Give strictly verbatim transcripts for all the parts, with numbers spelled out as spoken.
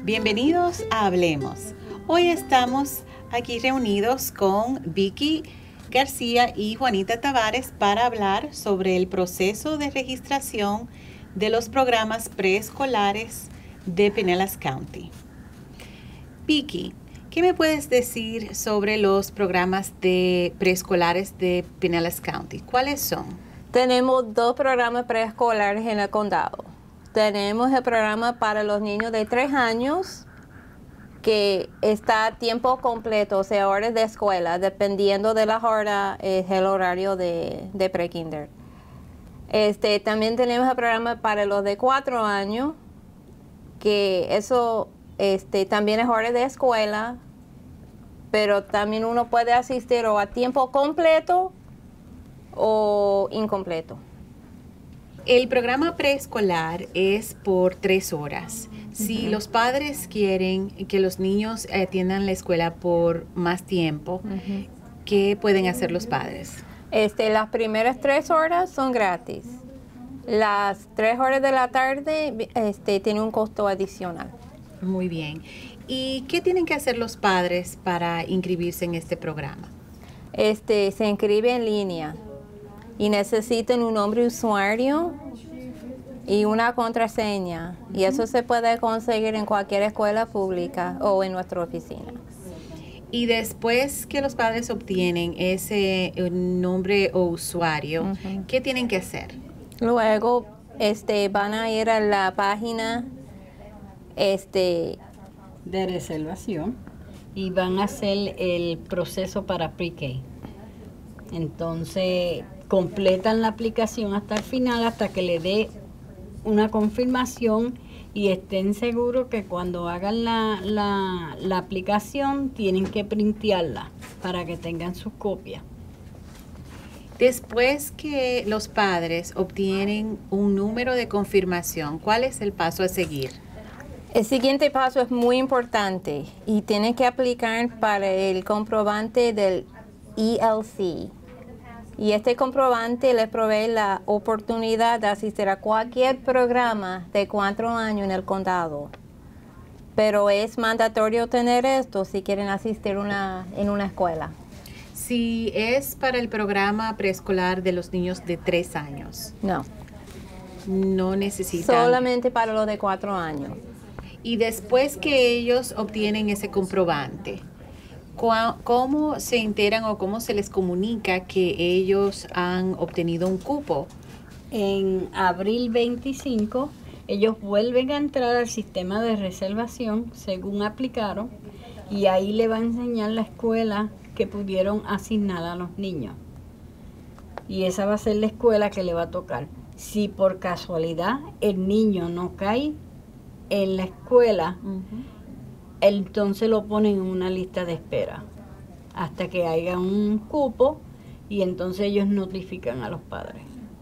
Bienvenidos a Hablemos. Hoy estamos aquí reunidos con Vicky García y Juanita Tavares para hablar sobre el proceso de registración de los programas preescolares de Pinellas County. Vicky, ¿qué me puedes decir sobre los programas de preescolares de Pinellas County? ¿Cuáles son? Tenemos dos programas preescolares en el condado. Tenemos el programa para los niños de tres años, que está a tiempo completo, o sea, horas de escuela, dependiendo de la hora, es el horario de, de pre-kinder. Este, también tenemos el programa para los de cuatro años, que eso este, también es hora de escuela, pero también uno puede asistir o a tiempo completo o incompleto. El programa preescolar es por tres horas. Si uh-huh. los padres quieren que los niños atiendan la escuela por más tiempo, uh-huh. ¿qué pueden hacer los padres? Este, las primeras tres horas son gratis. Las tres horas de la tarde este, tiene un costo adicional. Muy bien. ¿Y qué tienen que hacer los padres para inscribirse en este programa? Este, se inscribe en línea y necesitan un nombre de usuario y una contraseña. Uh-huh. Y eso se puede conseguir en cualquier escuela pública o en nuestra oficina. Y después que los padres obtienen ese nombre o usuario, uh-huh. ¿qué tienen que hacer? Luego este, van a ir a la página este, de reservación y van a hacer el proceso para pre-K. Entonces completan la aplicación hasta el final, hasta que le dé una confirmación y estén seguros que cuando hagan la, la, la aplicación tienen que printearla para que tengan sus copias. Después que los padres obtienen un número de confirmación, ¿cuál es el paso a seguir? El siguiente paso es muy importante y tienen que aplicar para el comprobante del E L C. Y este comprobante les provee la oportunidad de asistir a cualquier programa de cuatro años en el condado. Pero es mandatorio tener esto si quieren asistir una, en una escuela. Si es para el programa preescolar de los niños de tres años. No. No necesitan. Solamente para los de cuatro años. Y después que ellos obtienen ese comprobante, ¿cómo se enteran o cómo se les comunica que ellos han obtenido un cupo? En abril veinticinco, ellos vuelven a entrar al sistema de reservación según aplicaron y ahí le va a enseñar la escuela que pudieron asignar a los niños. Y esa va a ser la escuela que le va a tocar. Si por casualidad el niño no cae en la escuela, uh-huh. entonces lo ponen en una lista de espera hasta que haya un cupo y entonces ellos notifican a los padres.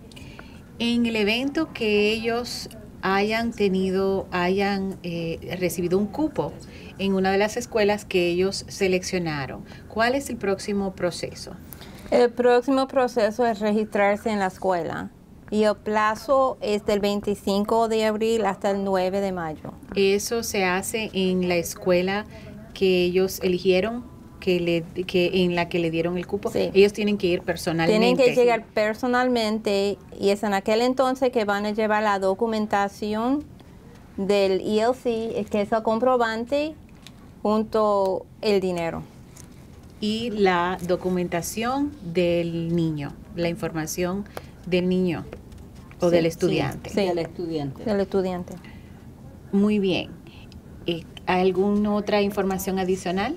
En el evento que ellos hayan tenido, hayan eh, recibido un cupo en una de las escuelas que ellos seleccionaron, ¿cuál es el próximo proceso? El próximo proceso es registrarse en la escuela. Y el plazo es del veinticinco de abril hasta el nueve de mayo. ¿Eso se hace en la escuela que ellos eligieron, que le, que en la que le dieron el cupo? Sí. Ellos tienen que ir personalmente. Tienen que llegar personalmente y es en aquel entonces que van a llevar la documentación del E L C, que es el comprobante, junto el dinero. Y la documentación del niño, la información del niño o sí, del estudiante. Sí, sí, del estudiante. Del estudiante. Muy bien. ¿Alguna otra información adicional?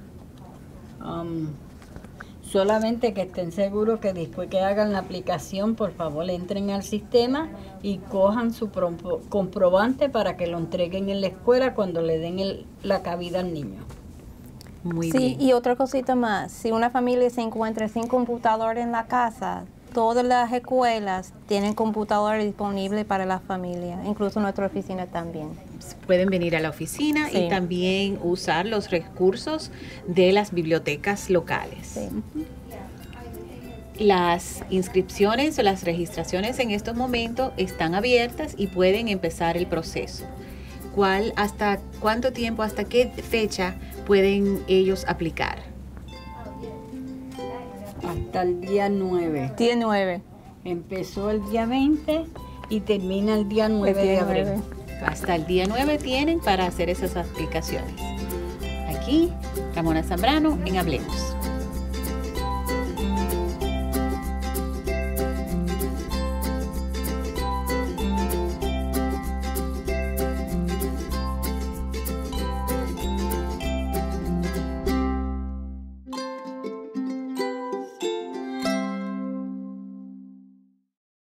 Um, solamente que estén seguros que después que hagan la aplicación, por favor, entren al sistema y cojan su comprobante para que lo entreguen en la escuela cuando le den el, la cabida al niño. Muy sí, bien. Y otra cosita más, si una familia se encuentra sin computador en la casa, todas las escuelas tienen computador disponible para la familia, incluso nuestra oficina también. Pueden venir a la oficina sí. y también usar los recursos de las bibliotecas locales. Sí. Las inscripciones o las registraciones en estos momentos están abiertas y pueden empezar el proceso. ¿cuál, hasta cuánto tiempo, hasta qué fecha pueden ellos aplicar? Hasta el día nueve. Día nueve. Empezó el día veinte y termina el día nueve El día de abril. nueve. Hasta el día nueve tienen para hacer esas aplicaciones. Aquí, Ramona Zambrano en Hablemos.